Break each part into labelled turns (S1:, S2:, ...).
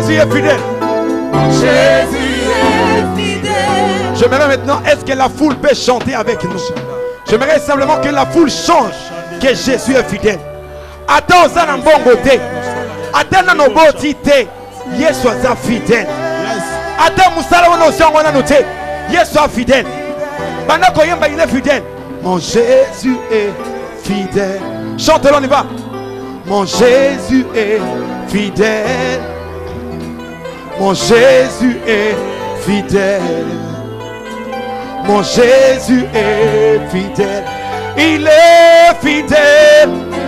S1: Jésus est fidèle.
S2: Mon Jésus est fidèle.
S1: J'aimerais maintenant, est-ce que la foule peut chanter avec nous? J'aimerais simplement que la foule change que Jésus est fidèle. Attends, ça n'a pas côté. Attends, nos boti te. Yesu est fidèle. Attends, Moussala, on a aussi un noté. Yesu est fidèle. Pendant qu'on est fidèle. Mon Jésus est fidèle. Chante-le, on y va. Mon Jésus est fidèle. Mon Jésus est fidèle. Mon Jésus est fidèle. Il est fidèle.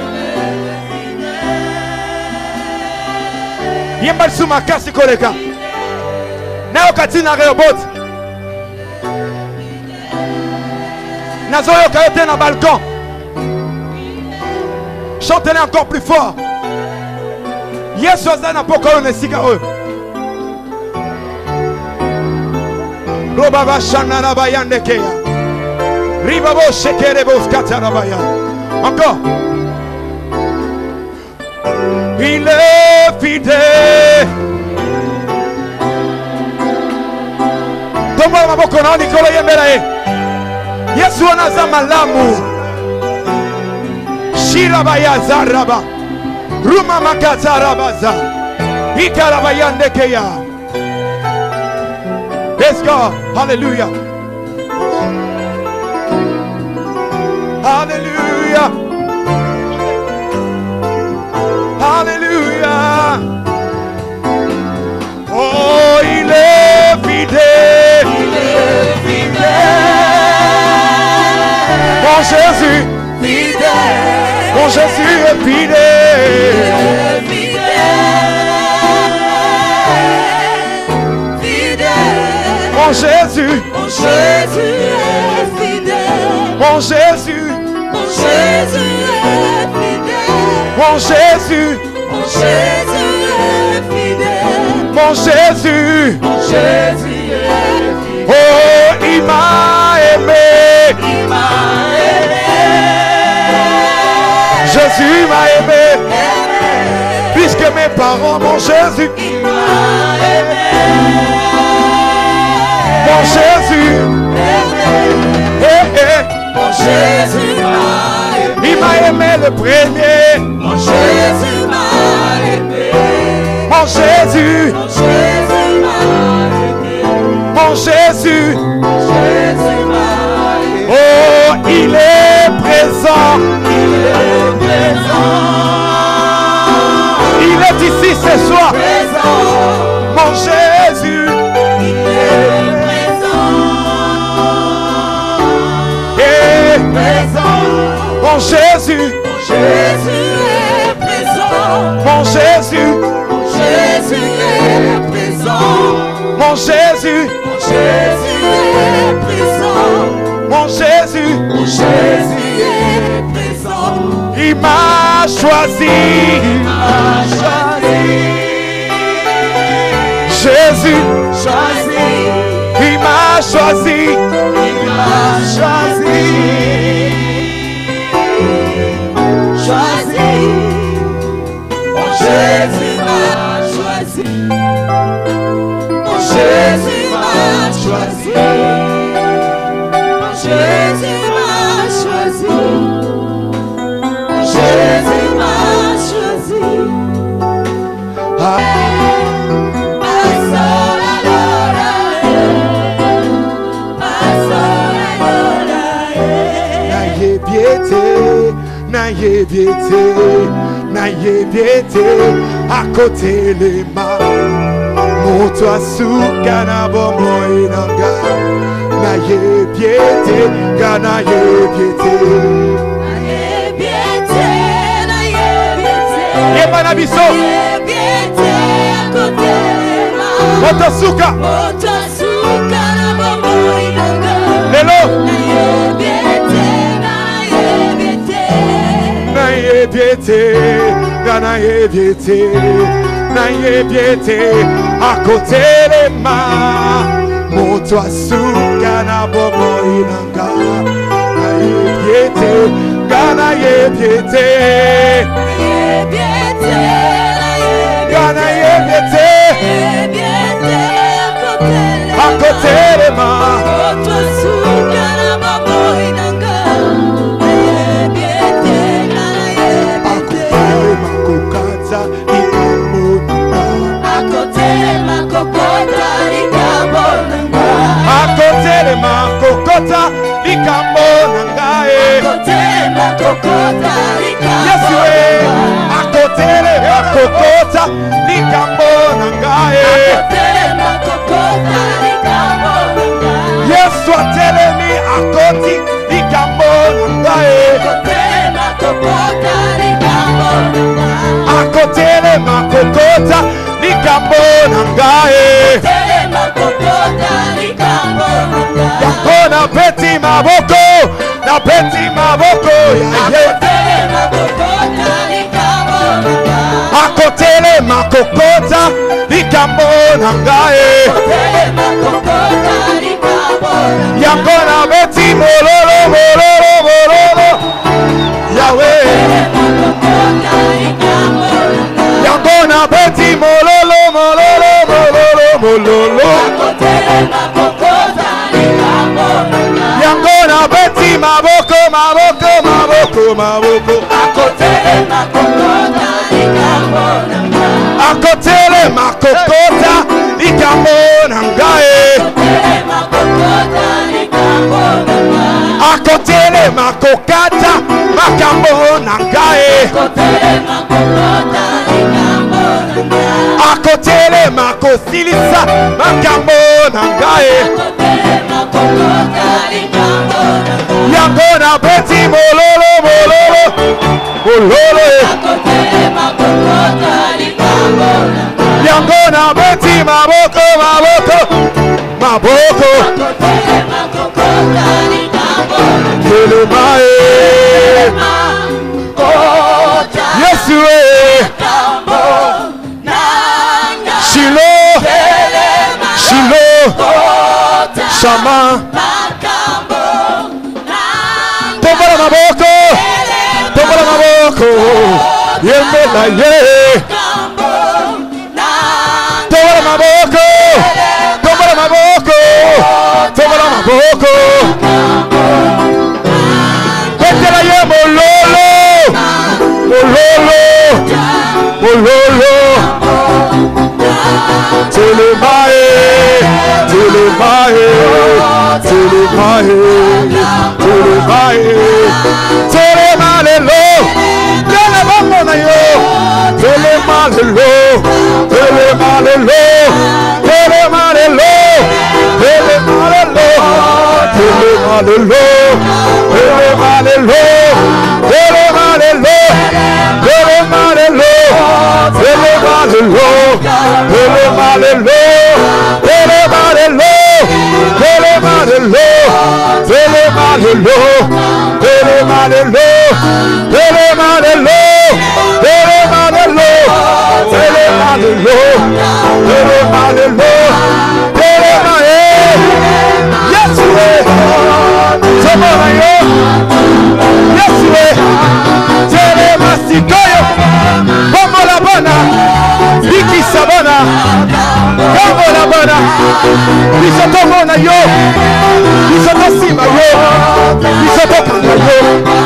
S1: Yembal suma kasi koleka. Na okati na robot. Na zoyo kayote na balcon. Chantez-le encore plus fort. Yesu azana poko ne sika oyo. Robaba shanana bayande keya. Ribabo shekere boskata rabaya. Encore. Il est fidèle. Tomba maboko na nikolo yembera e. Yesu anazama lamu. Shirabaya zaraba. Ruma makata rabaza. Ikarabayande keya. Let's go. Hallelujah. Hallelujah. Hallelujah. Oh, il est fidèle.
S2: Il est fidèle.
S1: Mon Jésus.
S2: Fidèle.
S1: Mon Jésus est fidèle.
S2: Fidèle.
S1: Mon Jésus.
S2: Mon Jésus est fidèle.
S1: Mon Jésus.
S2: Mon Jésus est fidèle.
S1: Mon Jésus.
S2: Mon Jésus est fidèle.
S1: Mon Jésus.
S2: Mon Jésus est fidèle.
S1: Oh, il m'a aimé.
S2: Il m'a aimé.
S1: Jésus m'a aimé. Plus que mes parents, mon Jésus.
S2: Il m'a aimé.
S1: Mon Jésus.
S2: Mon Jésus m'a aimé.
S1: Il m'a aimé le premier.
S2: Mon Jésus m'a aimé.
S1: Mon Jésus.
S2: Mon Jésus m'a aimé.
S1: Mon Jésus.
S2: Mon Jésus m'a aimé.
S1: Oh, il est présent.
S2: Il est présent.
S1: Il est ici ce soir.
S2: Présent.
S1: Mon Jésus.
S2: Il est présent.
S1: Et
S2: Présent.
S1: mon Jésus.
S2: Mon Jésus est présent.
S1: Mon Jésus.
S2: Mon Jésus est présent.
S1: Mon Jésus.
S2: Mon Jésus est présent.
S1: Mon Jésus.
S2: Mon Jésus est présent.
S1: Il m'a choisi.
S2: Il m'a choisi.
S1: Jésus.
S2: Choisi.
S1: Il m'a choisi.
S2: Il m'a choisi. Choisi. Mon Jésus m'a choisi. Mon Jésus m'a choisi. Mon Jésus m'a choisi. Mon Jésus m'a choisi.
S1: Ah, naye biete, naye biete, à côté les mains. Moto asuka na bomo inanga. Naye biete, ganaye biete.
S2: Naye biete, naye biete.
S1: Yemana biso.
S2: Naye biete, à côté les mains.
S1: Moto asuka.
S2: Moto asuka na bomo inanga.
S1: Lelo.
S2: Naye biete, naye biete.
S1: Naye biete, ganaye biete. Naye biete, à côté les mains. Moto asuka na bomo inanga. Naye biete, ganaye biete.
S2: Naye biete, naye biete.
S1: Ganaye biete. kokota likambo nangae. Yesu atelemi akoti likambo nangae. Akotele makokota likambo nangae. Yango na peti maboko, na peti maboko ya akotele makokota likambo nangae. Yango na peti mololo mololo mololo Yahweh. Yango na peti mololo mololo mololo mololo. Yango na peti maboko maboko maboko maboko. Akotele makokota likambo nangae. Akotele makokata makambo nangae. Akotele makosilisa makambo nangae. Yango na peti mololo mololo mololo. Yango na peti maboko maboko maboko. Telemae Yesu Shilo Shilo Shama Tombala maboko Tombala maboko Yembela ye Tombala maboko Tombala maboko Tombala maboko Betela ye mololo mololo mololo. Telemae telemae telemae telemae telemalelo telebamo na yo telemalelo telemalelo telemalelo telemalelo telemalelo telemalelo telemalelo telemalelo telemalelo telemalelo telemalelo telemalelo telemalelo telemalelo telemalelo telemalelo telemalelo telemalelo telemae. Yes we tomorrow yes we telemasikoyo como la bona Viki sabona como la bona bisoto mona yo bisoto sima yo bisoto kanga yo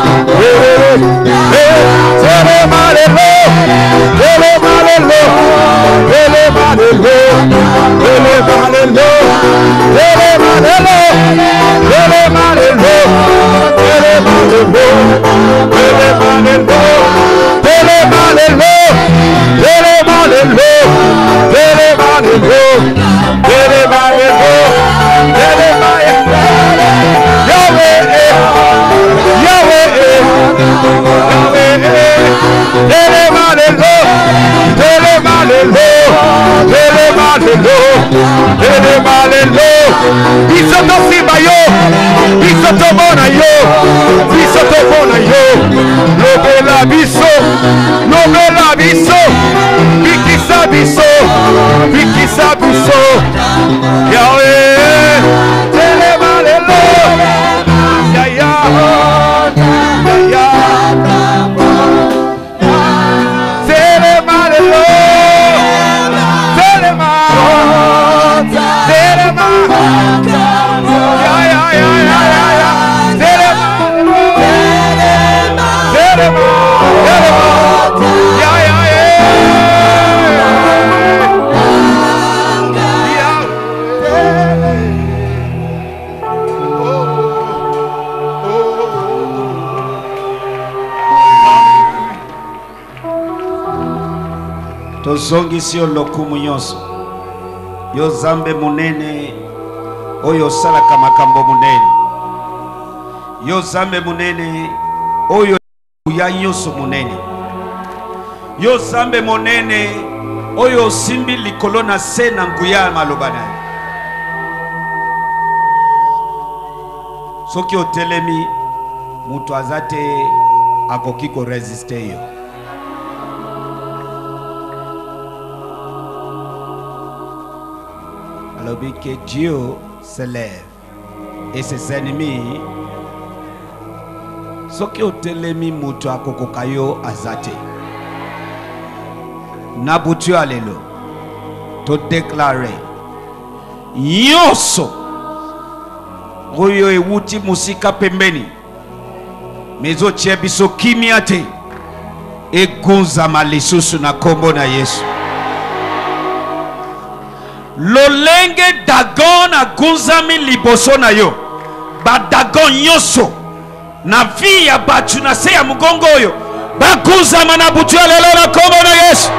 S1: telemalelo telemalelo telemalelo telemalelo telemalelo telemalelo telemalelo telemalelo telemalelo telemalelo telemalelo telemalelo telemalelo Yahweh Yahweh Yahweh telemalelo telemalelo telemalelo telemalelo bisoto simba yo bisoto mona yo bisoto mona yo lobela biso lobela biso bikisa biso bikisa biso Yahweh telemalelo ya ya ya telemalelo telema telema ya ya ya ya ya telema telema telema ya ya
S3: tozongisi yo lokumu nyonso yo zambe munene oyo salaka makambo munene yo zambe munene oyo ya nyonso munene yo zambe munene oyo simbi likolo na se na nguya maloba na yo soki otelemi mutu aza te akoki koresiste yo alobi que Dieu se lève et ses ennemis soki otelemi mutu akokoka yo aza te na butu ya lelo to déclarer nyonso oyo ewuti musika pembeni mezotia biso kimia te egunzama lisusu na kombo na Yesu lolenge dagon agunzami liboso na yo badagon nyonso na vi ya batu na se ya mugongo oyo bagunzama na butu ya lelo na kombo na Yesu.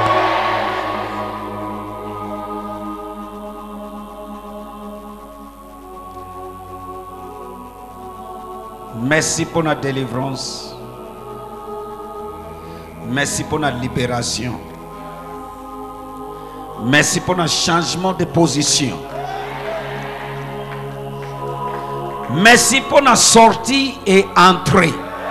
S3: Merci pour notre délivrance. Merci pour notre libération. Merci pour notre changement de position. Merci pour notre sortie et entrée.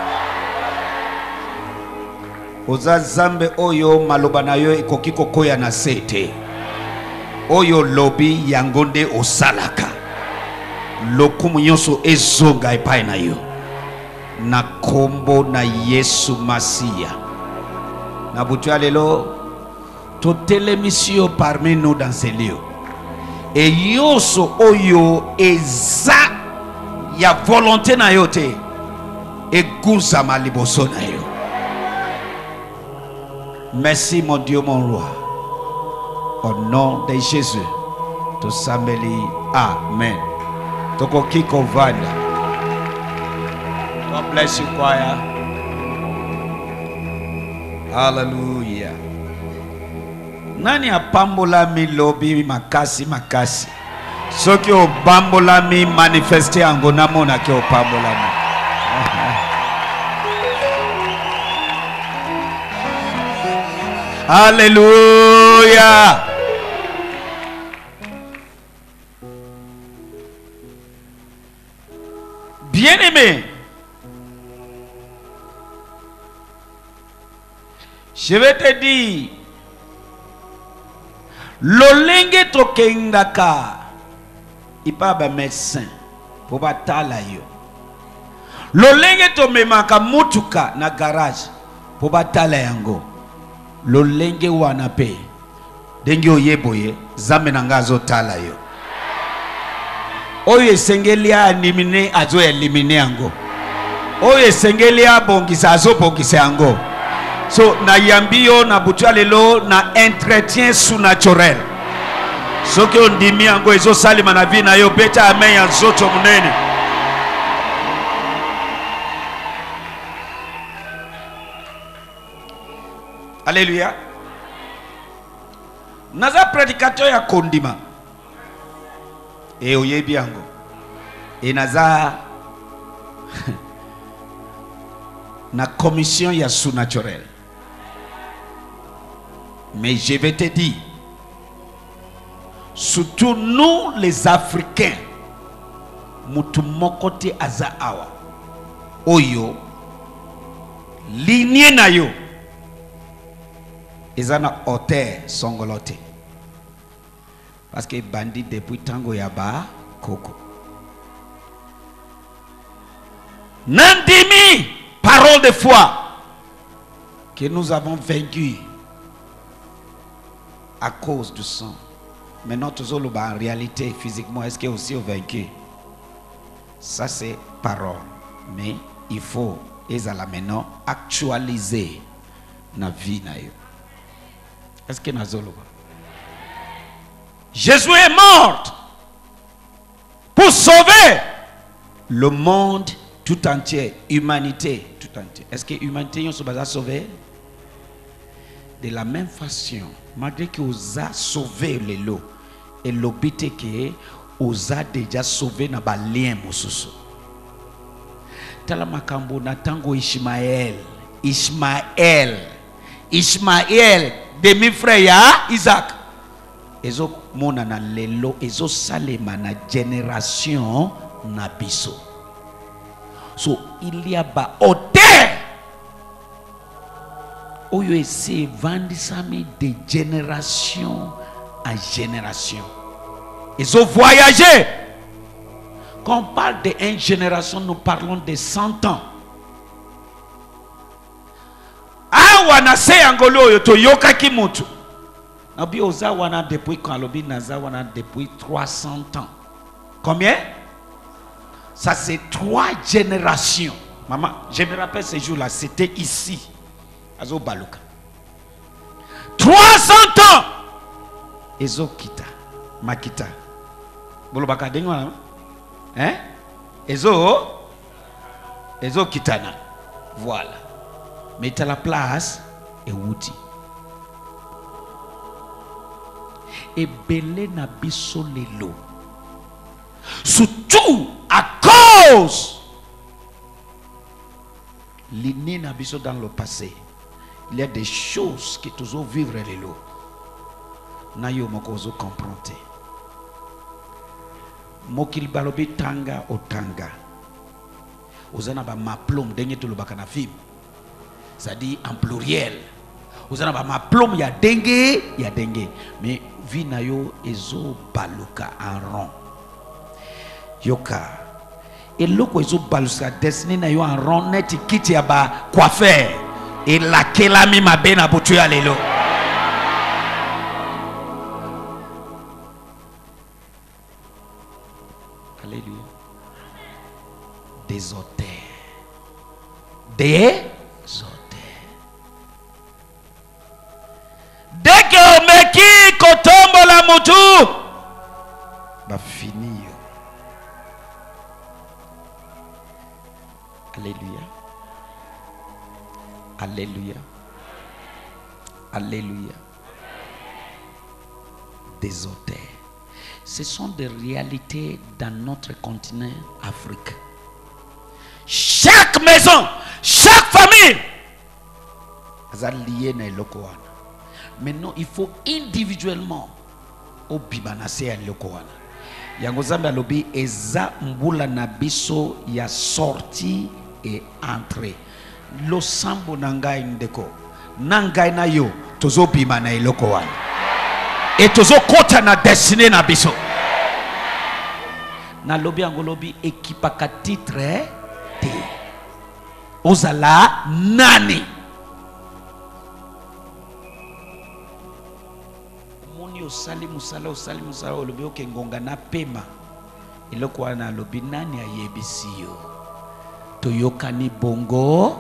S3: Oza zambe oyo maloba na yo ekoki kokoya na sete. Oyo lobi yangonde osalaka. Lokumu nyonso ezonga epai na yo. Na kombo na Yesu Masia. Na butu ya lelo totelemisi parmi nous dans ces lieux. Et yoso oyo eza ya volonté na yo te eguzama liboso na yo. Merci mon Dieu mon roi. Au nom de Jésus. Tosambeli. Amen. Toko kiko vanda. God bless you, choir. Hallelujah. Nani apambola mi lobi makasi makasi. Soki obambola mi manifeste ango namona ki opambola mi. Hallelujah. Bien-aimé, je vais te dire, lolenge tokendaka, il pas ba médecin pour batala yo. Lolenge to memaka mutuka na garage pour batala yango. Lolenge wana pe dengi oyeboye zambe nangazo tala yo. Oyo esengeli animine azo elimine yango. Oyo esengeli abongisa azo bongisa yango. So na yambiyo na butu lelo na entretien surnaturel. Soki ondimi yango ezo salima na vi na yo beta amen ya zoto munene. Alléluia. Naza prédicateur ya kondima. Et oyebi yango. Et naza na commission ya surnaturel. Mais je vais te dire, surtout nous les Africains, mutu mokote aza awa. Oyo lignée na yo ezana hauteur songolote. Parce que bandit depuis tango yaba koko. Nandimi, parole de foi, que nous avons vaincu à cause du sang. Maintenant, tous en réalité, physiquement, est-ce que aussi vaincu? Ça c'est parole. Mais il faut, maintenant, actualiser na vie na yo. Est-ce que nous avons? Jésus est mort pour sauver le monde tout entier, humanité tout entier. Est-ce que l'humanité est sauvée? De la même façon, malgré que vous a sauvé les lots, et l'obité que vous a déjà sauvé na ba lien mosusu. Tala makambo na tango Ishmael, demi-frère ya Isaac. Ezo mona na lelo, ezo salema na génération na biso. So il y a ba hauteur. Oyo essaie vendisami de génération en génération. Ils ont voyagé. Quand on parle de une génération, nous parlons de 100 ans. Awana se angolo yo to yoka kimutu. Nabi oza wana depuis quand lobi naza wana depuis 300 ans. Combien? Ça c'est 3 générations. Maman, je me rappelle ce jour-là, c'était ici. Azo baluka 300 ans ezo kita makita bolobaka dengo na hein ezo kitana voilà mais à la place et wuti et belé na biso lelo surtout à cause l'inné na biso dans le passé. Il y a des choses qui toujours vivre les lots. Nayo mokozo comprendre. Mokil balobi tanga o tanga. Ozana ba maplom dengue to lobaka na film. Ça dit en pluriel. Ozana ba maplom ya dengue, mais vi nayo ezo baluka en rond. Yoka. Et loko ezo baluka destiné nayo en rond net kiti ya ba coiffeur. Et la kelami ma bena botu ya lelo. Alléluia. Des auteurs. Dès que on me qui kotombo la motu va finir. Alléluia. Alléluia. Alléluia. Des auteurs. Ce sont des réalités dans notre continent Afrique. Chaque maison, chaque famille est liée à l'Okoana. Maintenant, il faut individuellement au Bibanase à l'Okoana. Yangozamba lobi eza mbula na biso ya sortie et entrée. Lo sambo nangai ndeko nangai na yo tozo bima na eloko wana et tozo kota na destiné na biso na lobi angolobi ekipaka titre te ozala nani moni osali musala olobi okengonga na pema eloko wana lobi nani ayebisi yo toyokani bongo.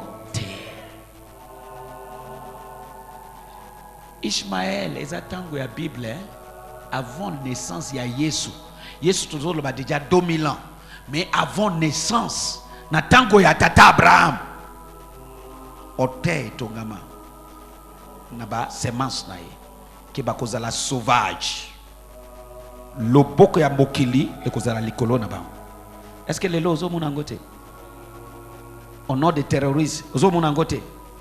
S3: Ishmael, les tango ya Bible, avant naissance, il y a Yesu. Yesu toujours le déjà 2000 ans. Mais avant naissance, na tango ya tata Abraham. Ote tongama. Naba semence na ye. Ki ba kozala sauvage. Loboko ya mokili e kozala likolo na ba. Est-ce que les lots ozo munangote? Au nom des terroristes, ozo munangote?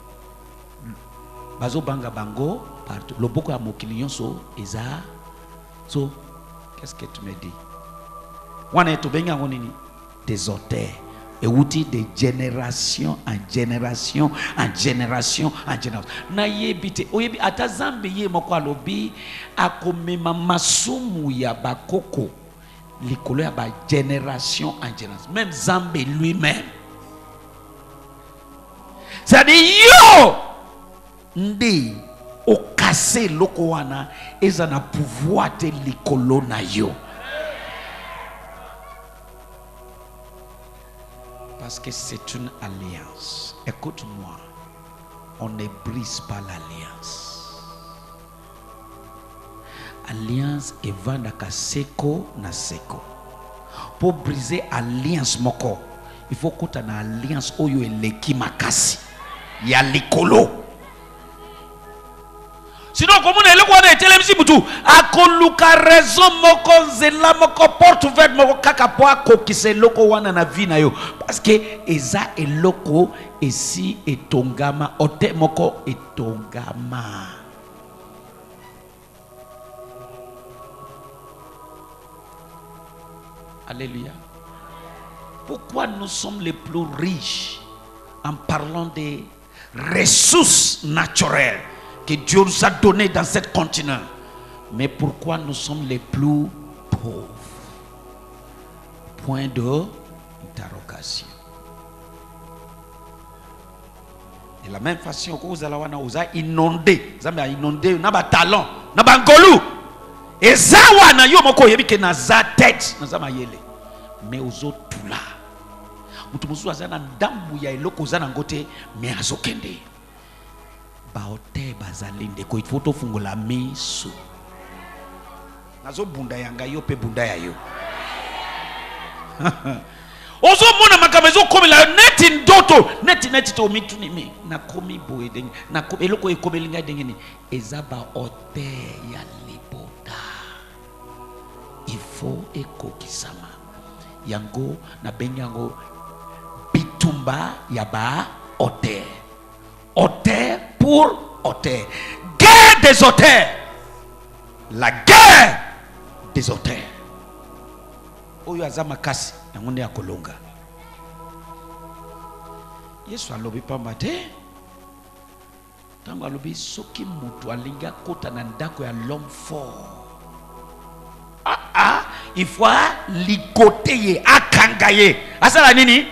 S3: Bazo banga bango partout. Le boko ya mokili so eza. So qu'est-ce que tu me dis? Wana to benga ngonini des auteurs et outil de génération en génération en génération en génération. Na yebite oyebi atazambe ye moko alobi akomema masumu ya bakoko likolo ya ba génération en génération. Même Zambé lui-même. Ça dit yo ndi okase loko wana eza na pouvoir te likolo na yo parce que c'est une alliance. Écoute-moi, on ne brise pas l'alliance. Alliance evandaka seko na seko. Pour briser alliance moko il faut que tu aies une alliance oyo eleki makasi ya likolo. Sinon, comme on est là, on est télévisé pour tout. A koluka raison moko zela moko porte ouverte moko kakapoa kokise loko wana na vie na yo. Parce que eza eloko esi etongama ote moko etongama. Alléluia. Pourquoi nous sommes les plus riches en parlant des ressources naturelles que Dieu nous a données dans ce continent, mais pourquoi nous sommes les plus pauvres? Point d'interrogation. De la même façon que vous allez inonder, vous allez inonder, vous avez talent, vous avez ngolu. Et ça, vous avez moko yebike na za tête, na za mayele. Mais aux autres tout là. Mutu musu azana ndambu ya eloko zana ngote me azokende. Baote bazalinde ko ifoto fungola miso. Nazo bunda yanga yo pe bunda ya yo. Ozo mona makamezo komi la neti ndoto neti to mitu ni me na komi boye denge na ko eloko e komelinga denge ni ezaba ote ya libota. Il faut ekokisama. Yango na benyango bitumba yaba ote. Ote pour ote. Guerre des auteurs. La guerre des auteurs. Oyo azama kasi yangonde ya kolonga. Yesu alobi pamba te. Tango alobi soki mutu alinga kota na ndako ya l'homme fort. Il faut ligoter akangaye. Asala nini?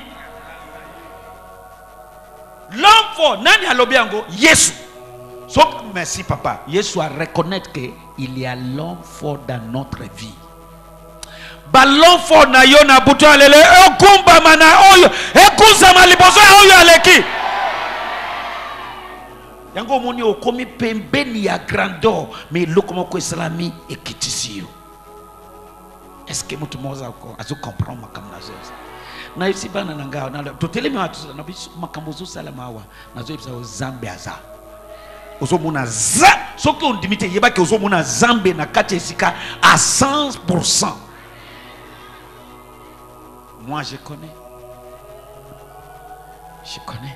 S3: L'homme fort, nani alobi yango? Yesu. So, merci papa. Yesu a reconnaître que il y a l'homme fort dans notre vie. Ba l'homme fort na yo na buto alele okumba mana oyo ekuzama liboso oyo aleki. Yango moni okomi pembeni ya grandeur mais lokomo ko islami ekitisiyo. Est-ce que mutu moza ko azu comprendre makamna zose? Na isi bana nanga na totelemi watu na biso makambo zo salama wa nazo ibisa Zambe aza. Ozo mona za soki on dimite yeba ke ozo mona Zambe na kati esika à 100%. Moi je connais. Je connais.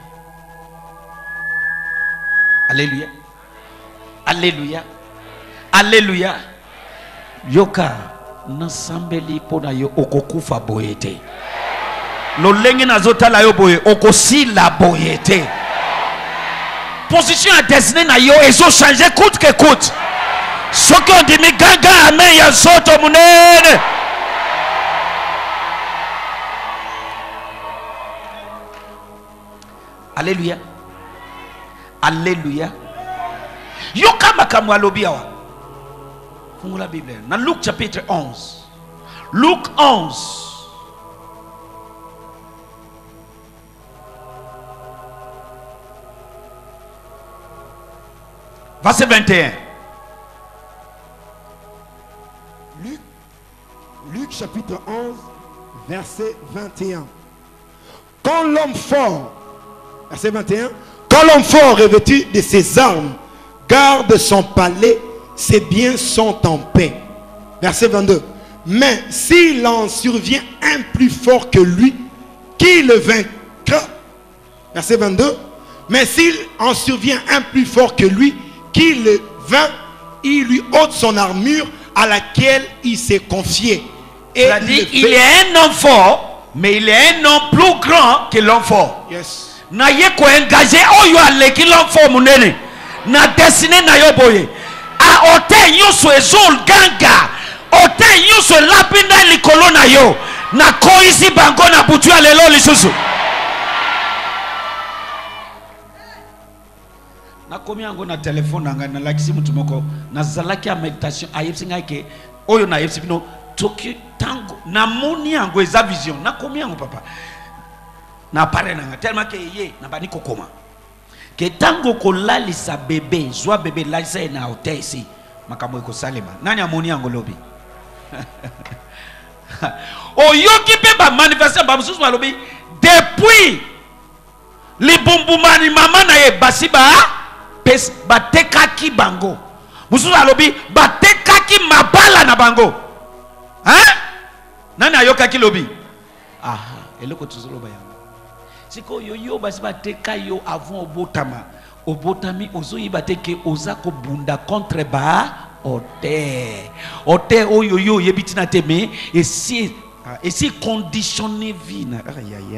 S3: Alléluia. Alléluia. Alléluia. Yoka nasambeli pona yo okokufa boyete. Lolenge nazotala yo boye okosila boyete. Position à destiné na yo ezo changer coûte que coûte. Soki on dit ganga amen ya soto munene. Alléluia. Alléluia. Yoka makamwa alobi awa. Fungula Bible. Dans Luc chapitre 11. Luc 11. Verset 21.
S1: Luc chapitre 11, verset 21. Quand l'homme fort, verset 21, quand l'homme fort revêtu de ses armes garde son palais, ses biens sont en paix. Verset 22. Mais s'il en survient un plus fort que lui, qui le vaincra? Verset 22. Mais s'il en survient un plus fort que lui, qui le vainc, il lui ôte son armure à laquelle il s'est confié. Et
S3: il est un homme fort, mais il est un homme plus grand que l'homme fort.
S1: Yes.
S3: Na ye ko engagé oyo aleki l'homme fort munene. Na destiné na yo boye. A ote nyuso ezol ganga. Ote nyuso lapinda likolo na yo. Na koisi bango na butu ya lelo lisusu. Na komi yango na telefone nanga na lakisi mutu moko na zalaki ya meditation ayepsi ngake oyo na yepsi bino toki tango na moni yango eza vision na komi yango papa na pare nanga tellement que ye na bani kokoma ke tango ko lalisa bébé zwa bébé lalisa na hotel ici makambo ko salema nani amoni yango lobi oyoki pe ba manifestation ba mususu lobi depuis li bumbumani mama na ye basiba batekaki bango Mususu alobi batekaki mabala na bango. Hein? Nani ayokaki lobi? Aha, eloko tuzoloba yango. Siko yo basi bateka yo avant obotama. Obotami ozoyiba teke ozako bunda contre ba ote. Ote oyo yebitina teme et si conditionner vie na aïe.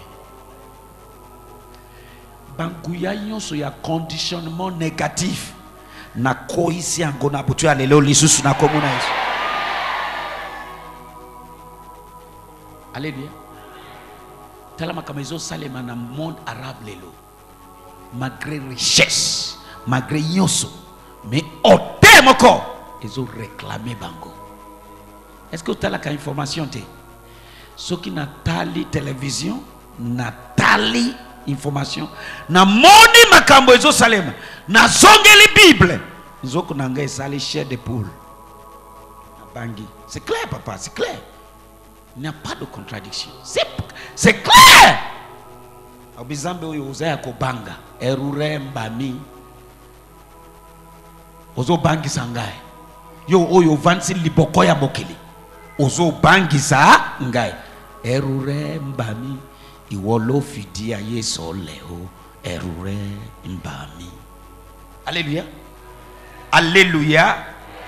S3: Banguya nyonso ya conditionnement négatif na koisi yango na butu ya lelo lisusu na komona yesu. Alléluia. Talama kama ezo salema na monde arabe lelo. Malgré richesse, malgré nyonso, mais ote moko ezo réclamer bango. Est-ce que tu as la information te? Ceux qui na tali télévision, na tali information, na moni makambo ezo salema, na zongeli Bible, zoko nanga esali chair de poule. Na bangi. C'est clair papa, c'est clair. Il n'y a pas de contradiction. C'est clair. Abizambe oyo uzaya ko banga, erure mbami. Ozo bangi sangai. Yo oyo vansi liboko ya mokili. Ozo bangi sa ngai. Erure mbami. Iwolo fidia yeso leo. Erure mbami. Alléluia. Alléluia.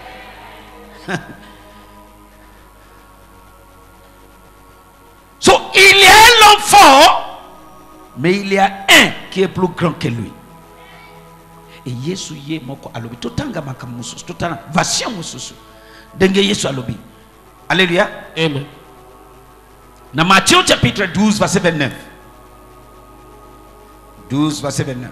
S3: So il y a l'homme fort, mais il y a un qui est plus grand que lui. Et Yesu ye moko alobi totanga makamusu totana version mususu denge Yesu alobi. Alléluia. Amen. Dans Matthieu chapitre 12 verset 29. 12 verset 29.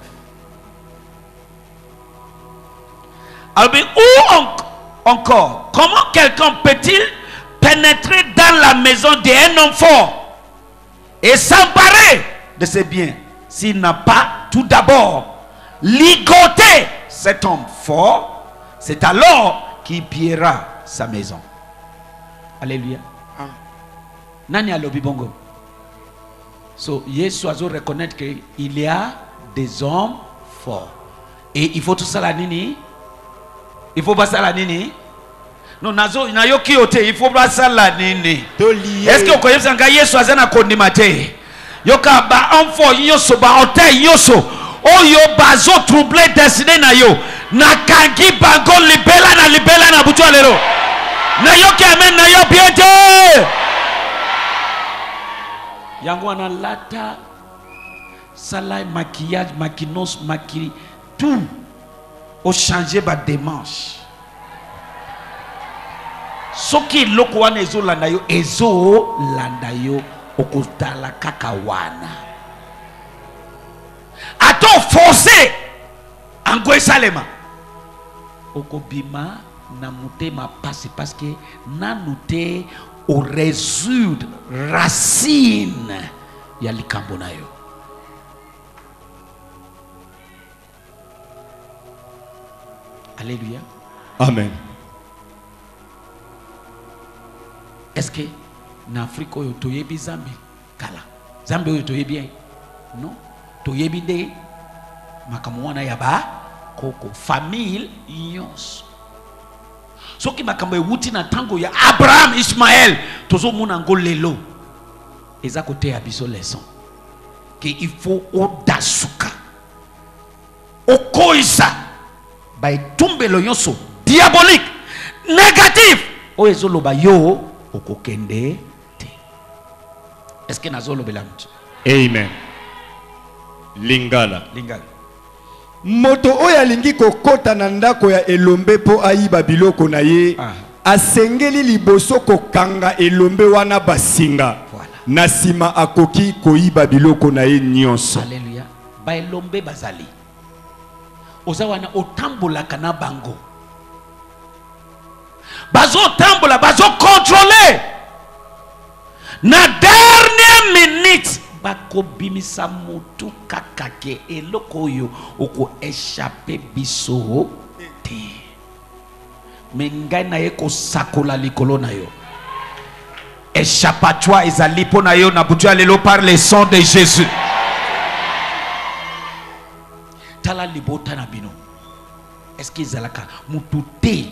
S3: Alobi ou encore comment quelqu'un peut-il pénétrer dans la maison d'un homme fort et s'emparer de ses biens s'il n'a pas tout d'abord ligoté cet homme fort? C'est alors qu'il pillera sa maison. Alléluia. Nani alobi bongo? So Yesu azo reconnaître qu'il y a des hommes forts et il faut tout ça la nini. Il faut pas ça la nini. Non, nazo inayoki ote, il faut pas ça la nini. Est-ce que vous connaissez un gars Yesu azana kondimate? Yoka ba enfo yoso ba ote yoso. Oyo bazo troublé destiné na yo. Na kangi bango libela na butu alero. Na yoki amen na yo biente. Yango ana lata salai maquillage, maquinos, maquille tout. Au changer ba démarche. Soki loko wana ezo landa yo okutala kaka wana. Ato forcé angwe salema okobima na mutema pasi parce que nanute o résoudre racine ya likambo na yo. Alléluia.
S1: Amen.
S3: Est-ce que en Afrique oyo toyebi Zambi kala Zambi oyo toyebi non toyebi de makambo wana ya ba koko famille nyonso soki makambo ewuti na tango ya Abraham Ismaël tozo mona ngo lelo eza kote ya biso leçon que il faut odasuka okoisa ba etumbelo nyonso diabolique négatif o ezoloba yo okokende te. Est-ce que nazolo belamtu?
S1: Amen. Lingala.
S4: Moto oya lingi kokota na ndako ya elombe po ayiba biloko na ye asengeli liboso kokanga elombe wana basinga na sima akoki koyiba biloko na ye nyonso.
S3: Alléluia. Ba elombe bazali oza wana otambolaka na bango bazo tambola bazo contrôler na dernière minute bako bimisa mutu kakake eloko yo oko échapper biso te mengai na ye ko sakola likolo na yo échappatoire ezali po na yo na butu lelo par le sang de Jésus. Tala libota na bino est-ce qu'ils zalaka mutu te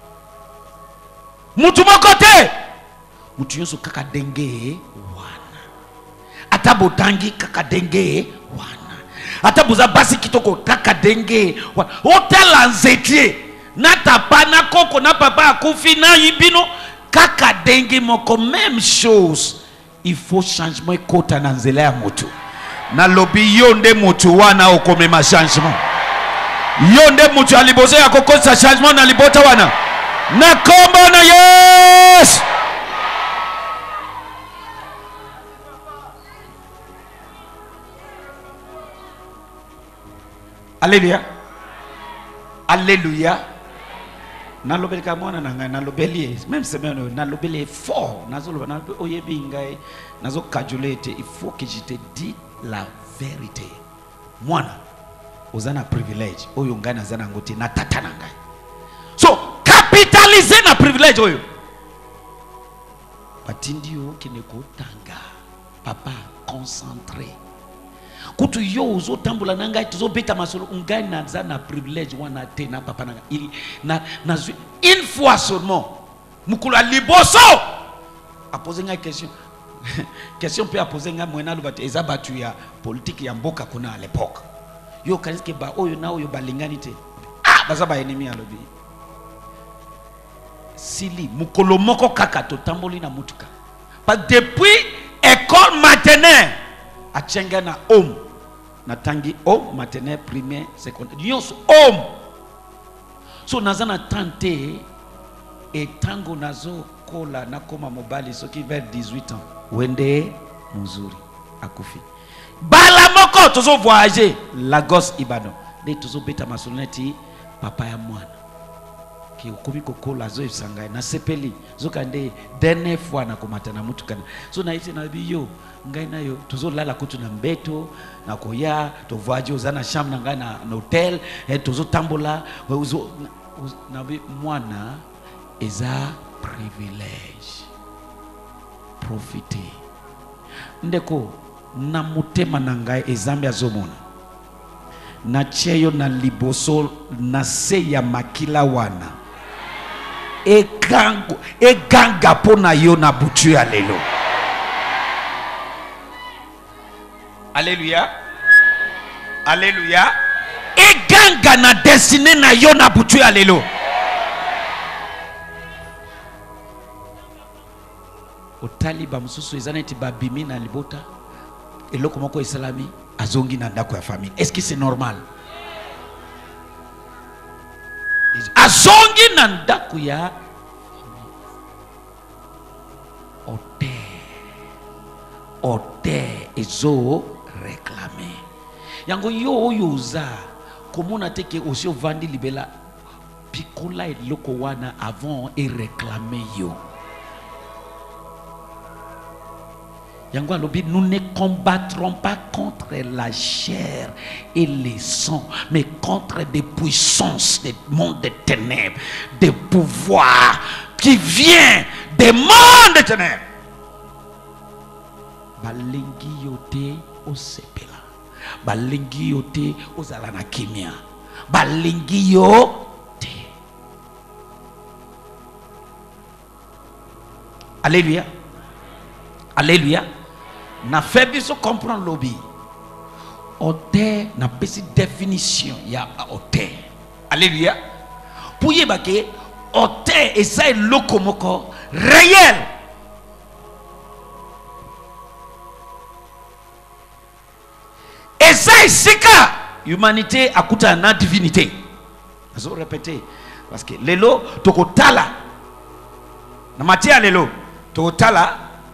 S3: mutu mokote mutu yoso kaka denge wana ata botangi kaka denge wana ata boza basi kitoko kaka denge wana otala nzetie na tapa na koko na papa akufi na yibino kaka denge moko même chose. Il faut changement kota na nzela ya mutu na lobi yonde mutu wana okomema changement yonde mutu aliboze ya kokosa changement na libota wana na kombo na yes. Alléluia. Alléluia. Nalobeli ka mwana na ngai nalobeli même semaine nalobeli fort nazoloba nalobeli oyebi ngai nazo kajulete. Il faut que je te dise la vérité. Mwana ozana privilège oyo ngai nazana ngote na tata na ngai. So capitaliser na privilège oyo batindi yo kene kotanga papa concentré kutu yo uzo tambola na ngai tuzo beta masolo ngai nazana privilège wana te na papa na ngai na une fois seulement mukula liboso a poser ngai question question peut a poser ngai mwena lobate eza batu ya politique ya mboka kuna à l'époque yo kanike ba oyo na oyo balingani te baza ba ennemi alobi sili mukolo moko kaka to tamboli na mutuka pas depuis école maternelle a chenga na homme na tangi homme maternelle primaire secondaire yos homme so nazana tante et tango nazo kola na koma mobali soki vers 18 ans wende muzuri akufi bala moko tozo voyager Lagos Ibadan de tozo beta masoloneti papa ya mwana ki okomi kokola zo isanga na sepeli zokande dernière fois na komata na mutukana so na iti na biyo ngai na yo tozo lala kutu na mbeto na koya to voyager ozana chambre na ngai na hotel tozo tambola na mwana eza privilège profiter ndeko na mutema na ngai ezambi azomona na cheyo na liboso na se ya makila wana eganga pona yo na butu ya lelo. Alléluia. Alléluia. Eganga na destiné na yo na butu ya lelo. Otali ba mususu ezana eti babimi na libota eloko moko islami azongi na ndako ya famille. Est-ce que c'est normal? Azongi na ndako ya ote ezo réclamer yango yo oyoza komona teke osio vandi libela pikola eloko wana avant et réclamer yo yango alobi nous ne combattrons pas contre la chair et le sang mais contre des puissances des mondes des ténèbres des pouvoirs qui viennent des mondes des ténèbres. Balengi yote osepela balengi yote ozala na kimia balengi yote. Alléluia. Alléluia. Na fait biso comprendre lobby ote na pesi définition ya ote. Alléluia. Pour yebake ote esa lokomoko réel. Esa isika humanité akuta na divinité. Je vais répéter parce que lelo tokotala na matia lelo tokotala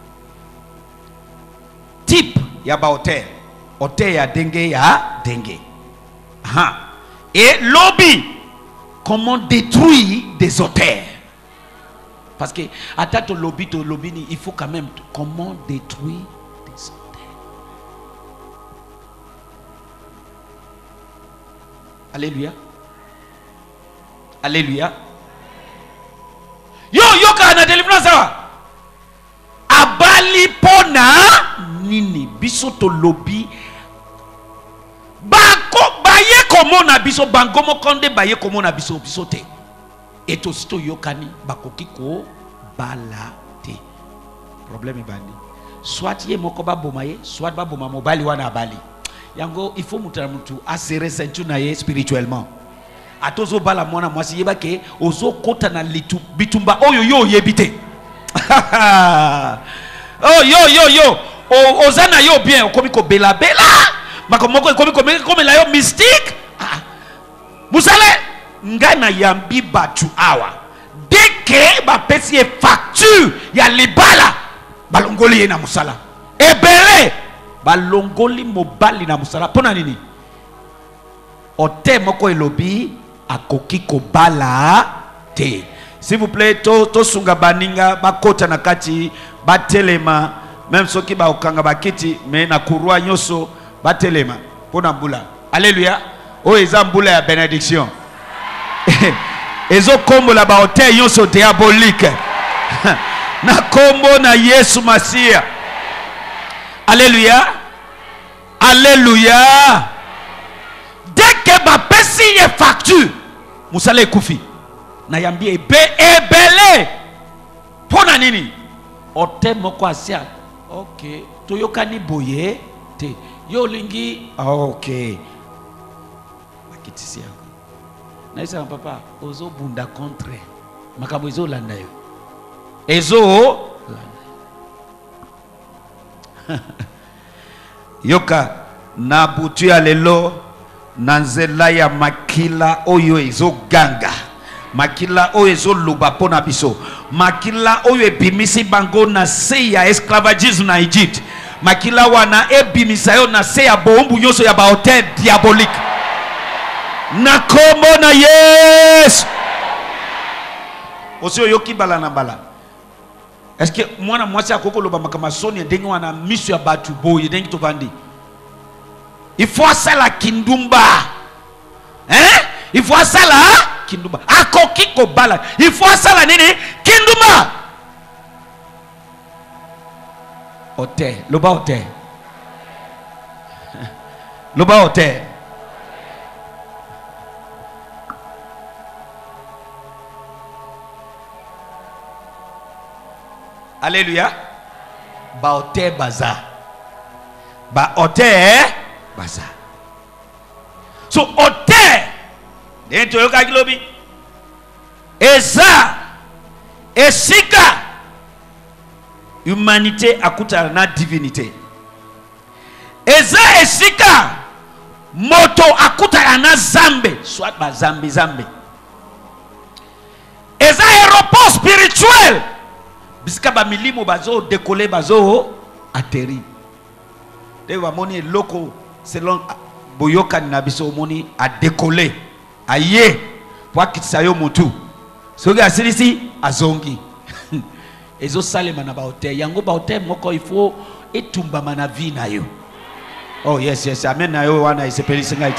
S3: type ya ba hôtel hôtel ya dengue ya dengue. Et lobby comment détruire des hôtels parce que à to lobby il faut quand même comment détruire des hôtels. Alléluia. Alléluia. Yo kana délivrance abali pona nini biso to lobby bako baye komona biso bangomo konde baye komona biso te. Et aussitôt yokani bakoki ko bala te. Problème bandi. Soit ye moko ba bomaye, soit ba boma mobali wana bali. Yango il faut mutra mutu a serrer ceinture na ye spirituellement. Atozo bala mwana mwasi yeba ke ozo kota na litu bitumba oyo yo yebite. Oh yo ozana yo bien okomi ko bela makomoko okomi ko la yo mystique. Musale ngana yambi batu awa deke ba pesi facture ya libala balongoli ye na musala ebele balongoli mobali na musala pona nini ote moko elobi akoki ko bala te. S'il vous plaît, to sunga baninga bakota na kati batelema même soki ba okanga bakiti me na kurwa nyoso batelema pona mbula. Alléluia. O eza mbula ya bénédiction. Ezo kombo la ba hotel nyoso diabolique. Na kombo na Yesu Masia. Alléluia. Alléluia. Dès que ba pesi ye facture musala ekufi na yambi ebele pona nini ote moko asia. OK, toyokani boye te yo lingi. OK, bakitisi yango na isa papa ozo bunda contre makabo ezo landa yo ezo yoka na butu ya lelo na nzela ya makila oyo ezo ganga, makila oyo ezo luba pona biso, makila oyo ebimisi bango na se ya esclavagisme na Egypte, makila wana ebimisa yo na se ya boumbu nyoso ya ba hotel diabolique na kombo na Yesu. Osio yoki bala na bala. Est-ce que mwana mwasi akoko loba makama soni ndenge wana misu ya batu boye ndenge to vandi. Il faut ça la kindumba. Hein? Il faut ça la kindumba. Akoki ko bala. Il faut ça la nini kindumba. Ote, loba ote. Loba ote. Alléluia. Baote baza. Baote baza. So ote dentro yoka kilobi eza esika humanité akuta na divinité. Eza esika moto akuta na zambe soit ba zambe. Eza aéroport spirituel. Bisika ba milimo bazo décoller bazo atterri. Dewa moni loko selon boyoka na biso moni a décoller aye pour kitisa yo mutu. Soki asilisi azongi. Ezo salema na ba hotel yango ba hotel moko il faut etumba mana vie na yo. Oh yes amen na yo wana isepelisi ngaite.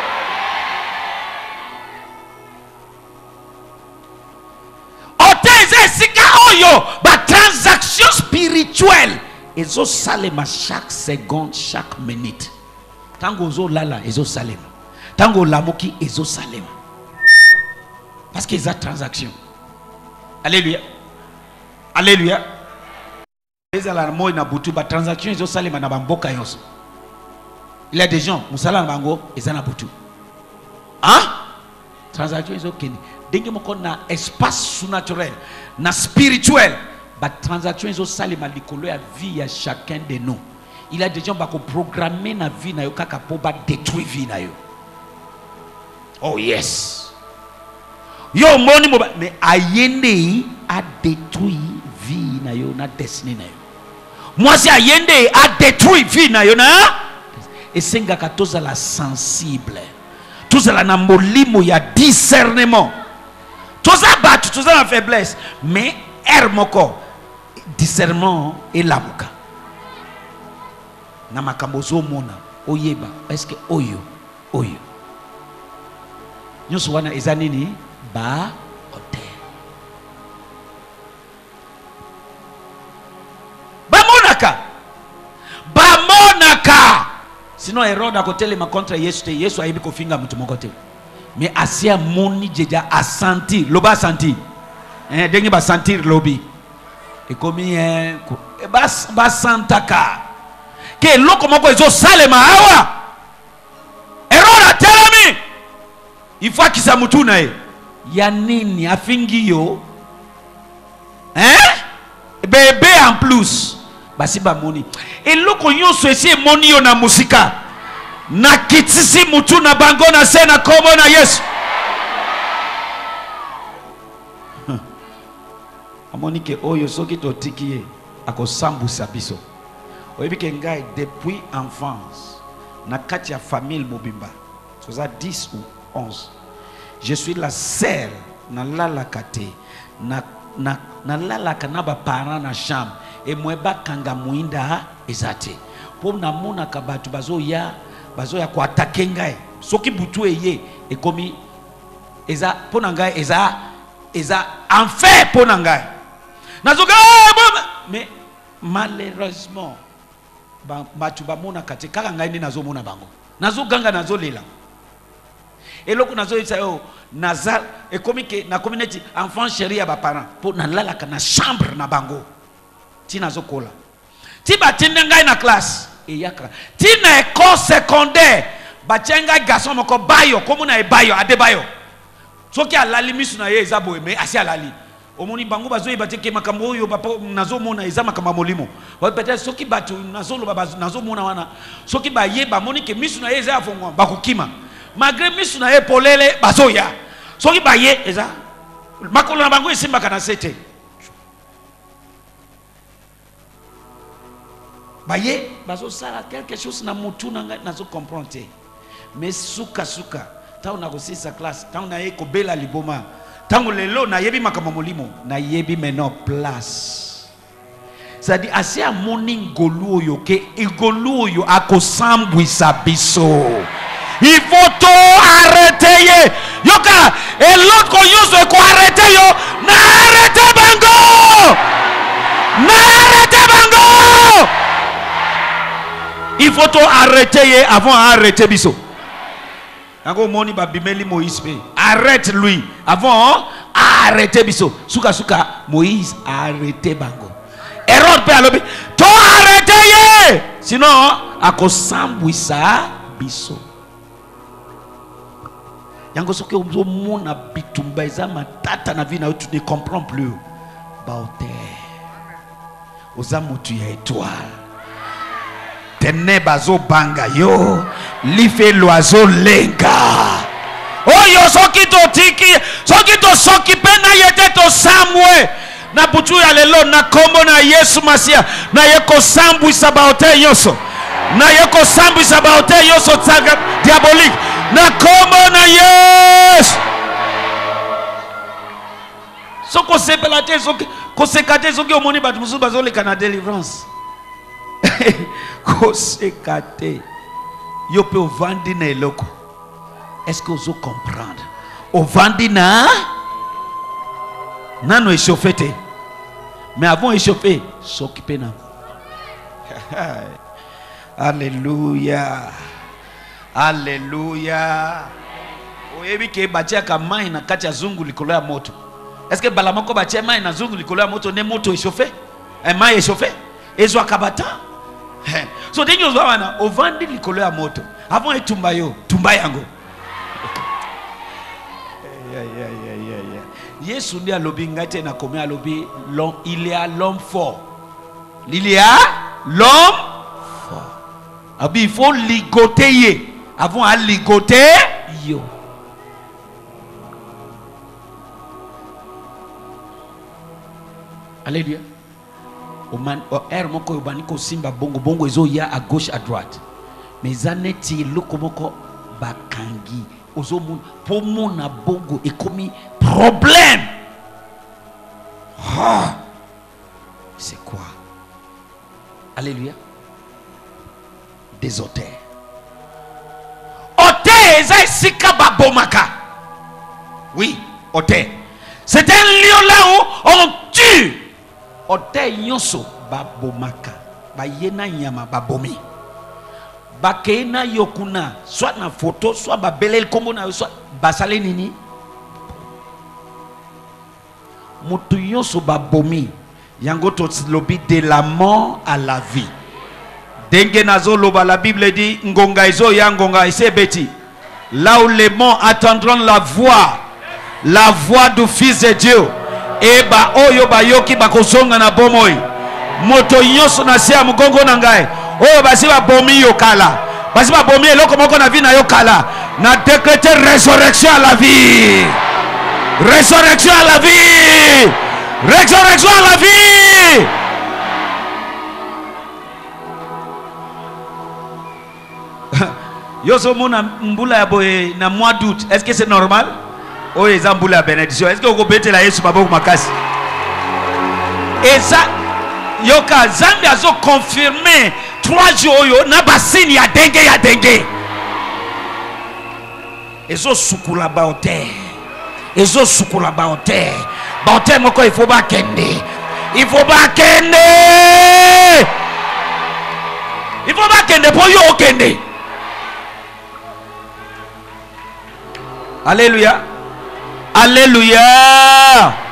S3: Yo ba transaction spirituelle ezo salema chaque seconde, chaque minute. Tango zo lala ezo salema, tango lamoki ezo salema, parce que c'est transaction. Alléluia. Alléluia. Ezala mo na butu ba transaction ezo salema na bamboka yonso. Il y a des gens musala na bango ezana butu. Hein? Transaction ezo keni denge moko na espace surnaturel na spirituel ba transaction ezo salema likolo ya vie ya chacun de nous. Il y a des gens qui programmer na vie na yo kaka po ba détruire vie na yo. Oh yes. Yo moni mo mais ayende a détruire vie na yo na destinée na yo. Moi si ayende a détruire vie na yo na et senga ka tozala sensible. Tozala na molimo ya discernement. Toza battu, toza la faiblesse, mais hermoko discernement et lamuka. Na makambo zo mona oyeba est-ce que oyo nyoso wana ezanini ba hotel ba monaka Sinon Herode a côté les contre Yesu a ibi ko finga mutu mokote. Mais asia moni déjà a senti, loba senti. Dengi ba sentir lobi. Et comme ba santaka. Que loko moko ezo salema awa. Herode a telemi. Il faut qu'il s'amutu na ye. Ya nini afingi yo? Bébé en plus. Basi ba moni. Et loko nyonso esi moni yo na musika. Na kitisi mutu na bango na se na komo na Yesu. Amoni ke oyo soki to tikiye akosambusa biso. Oyebi ke ngai depuis enfance na kati ya famille mobimba. Soza 10 ou 11. Je suis la seule na lalaka te na lalaka na ba parents na chambre et moi ba kanga muinda ezate. Po na mona ka batu bazo ya ko attaquer ngai. Soki butu eye e komi eza po na ngai eza enfer po na ngai. Nazoka mais malheureusement batu ba mona kate kaka ngai ni nazo mona bango. Nazo ganga nazo lela. Et loko nazo isa yo nazal et comme que na communauté enfant chéri ya ba parents pour na lala na chambre na bango ti nazo kola ti batinde ngai na classe et yakra ti na école secondaire batianga garçon moko bayo comme na e bayo ade bayo soki alali misu na ye ezabo mais asi alali omoni bango bazo yebate ke makambo oyo papa nazo mona eza makambo molimo peut-être soki batu nazo loba nazo mona wana soki ba ye ba moni ke misu na ye eza afongwa bakukima malgré misu na ye polele bazoya soki ba ye eza makolo na bango esimba kana sete ba ye bazo sala quelque chose na mutu na nazo comprendre mais suka ta na kosisa classe ta na ye ko bela liboma tango lelo na yebi makambo molimo na yebi maintenant place c'est-à-dire assez a morning golu oyo ke igolu oyo akosambwisa biso. Il faut tout arrêter. Yoka et l'autre qu'on use ko arrêter yo na arrêter bango. Na arrêter bango. Il faut tout arrêter avant arrêter biso. Yango moni ba bimeli Moïse pe. Arrête lui avant arrêter biso. Suka Moïse arrêter bango. Hérode pe alobi to arrêter sinon akosambwisa biso. Yango soki ozo mona bitumba eza matata na vie na tu ne comprends plus. Baote. Oza mutu ya étoile. Ténèbres zo banga yo, life l'oiseau lenga. Oh yo soki to tiki, soki to soki pena yete to samwe. Na butu ya lelo na kombo na Yesu Masia, na yeko sambu isabaote yoso. Na yeko sambu isabaote yoso tsaga diabolique. Na kombo na Yesu. Soko sepelate soki kosekate soki omoni batu musu bazole kana délivrance. Kosekate yo pe ovandi na eloko. Est-ce que vous comprendre? Ovandi na nano échauffé te. Mais avant échauffé, s'occuper na. Alléluia. Alléluia. Oyebi ke batia ka mai na kati ya zungu likolo ya moto. Est-ce que balamoko batia mai na zungu likolo ya moto ne moto échauffé? Un mai échauffé? Ezwa kabata. So denyo zwa wana ovandi likolo ya moto. Avant etumba yo, tumba yango. Yesu ndi alobi ngate na komé alobi il y a l'homme fort. Il y a l'homme fort. Abi il faut ligoter ye. Avant à ligoter yo. Alléluia. Moko yobani ko simba bongo ezo ya à gauche à droite. Mais zaneti lokomoko bakangi ozo mon pour mon bongo et commis problème. Ah, c'est quoi? Alléluia. Des hôtels. Hôtel eza sika babomaka. Oui, hôtel. C'est un lieu là où on tue. Hôtel nyonso babomaka. Ba yena nyama babomi. bakena yokuna soit na photo soit babelel kombo na soit basale nini mutu nyonso babomi yango to lobi de la mort à la vie denge nazo loba la Bible dit ngonga izo ya ngonga isebeti là où les morts attendront la voix du Fils de Dieu et ba oyo ba yoki bakozonga na bomoi moto nyonso na se ya mugongo na ngai oyo basi ba bomi yokala basi ba bomi eloko moko na vie na yokala na décréter résurrection à la vie, résurrection à la vie, résurrection à la vie. Yoso mona mbula ya boye na mois d'août, est-ce que c'est normal? Oh les ambula ya bénédiction, est-ce que vous pouvez la Yesu babo makasi? Et ça yoka zambi azo confirmé 3 jours yo na basini ya dengue ezo sukula baote ezo sukula baote baote moko il faut pas kende pour yo kende. Alléluia, alléluia.